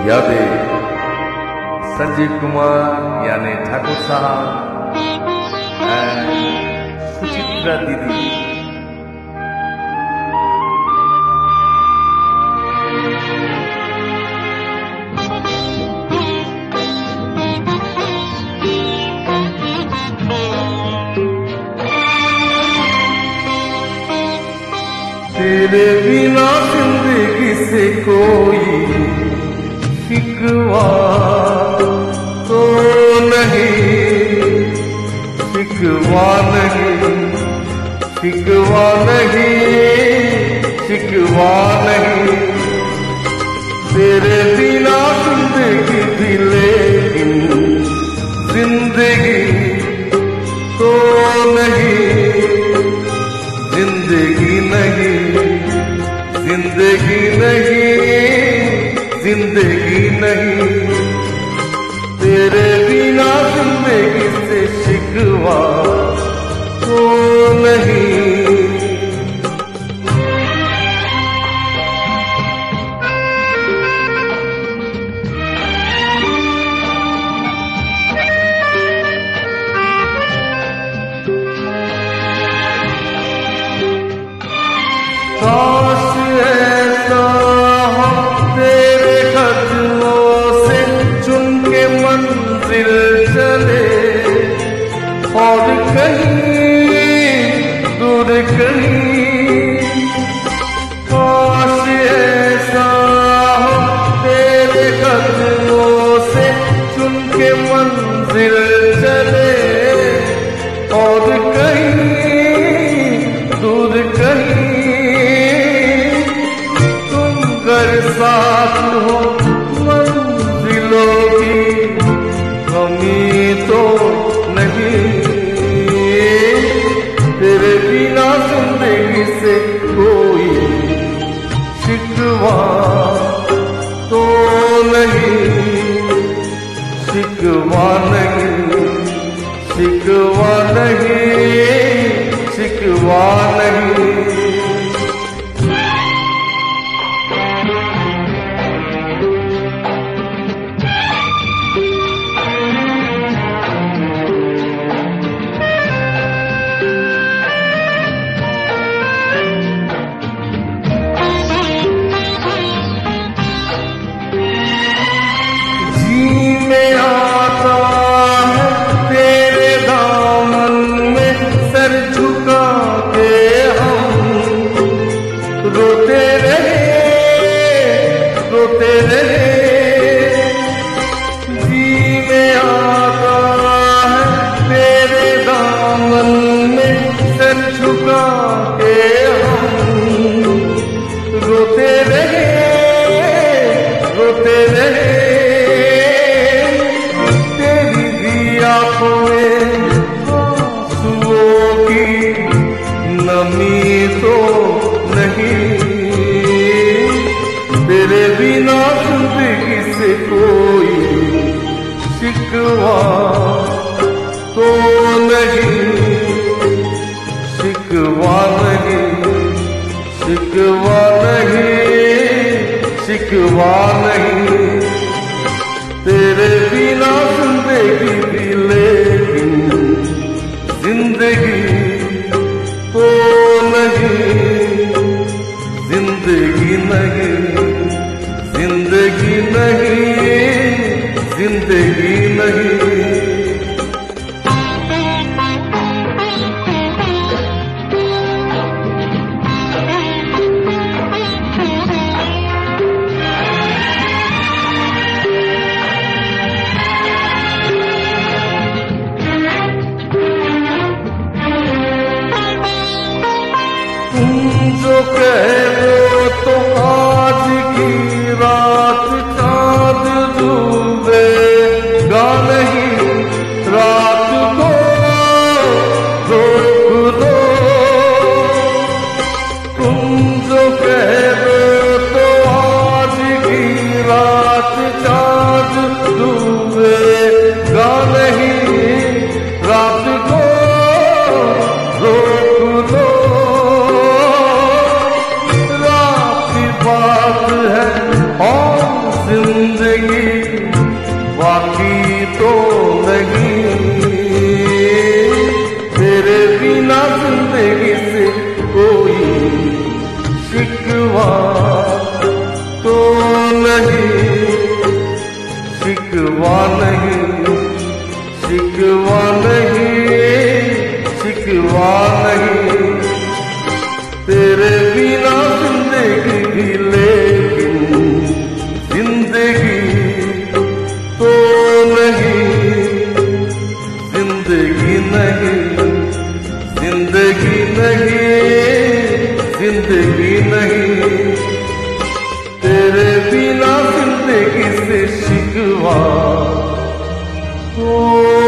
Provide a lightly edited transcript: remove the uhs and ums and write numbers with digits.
यादें संजीव कुमार यानी ठाकुर साहब एंड सुचित्रा दीदी। तेरे बिना जिंदगी से कोई शिकवा तो नहीं, शिकवा नहीं, शिकवा नहीं, शिकवा नहीं। तेरे बिना जिंदगी भी लेकिन जिंदगी तो नहीं, जिंदगी नहीं, जिंदगी नहीं, जिंदगी नहीं। तेरे बिना जिंदगी से शिकवा तो नहीं। काश ऐसा हो तेरे कदमों से चुन के मंजिल चले और कहीं दूर कहीं। काश ऐसा हो तेरे कदमों से चुन के मंजिल चले और कहीं दूर कहीं। कर साथ हो मंजिलों की कमी तो नहीं। तेरे बिना जिंदगी से कोई शिकवा तो नहीं, शिकवा नहीं, शिकवा नहीं, शिकवा नहीं। में आता है तेरे दामन में सर झुका के हम रोते रहे, रोते रहे। जी में आता है तेरे दामन में सर झुका के हम रोते रहे, रोते रहे। आंसुओं की नमी तो नहीं। तेरे बिना जिंदगी से कोई शिकवा तो नहीं, शिकवा नहीं, शिकवा नहीं, शिकवा नहीं। तेरे बिना जिंदगी भी लेकिन जिंदगी तो नहीं, जिंदगी नहीं, जिंदगी नहीं, जिंदगी नहीं। जो कह दो तो आज की रात चाँद डूबेगा नहीं। शिकवा तो नहीं, शिकवा नहीं, शिकवा नहीं, शिकवा नहीं। तेरे बिना जिंदगी लेकिन जिंदगी तो नहीं, जिंदगी नहीं, जिंदगी नहीं, जिंदगी नहीं। तेरे बिना जिंदगी से शिकवा तो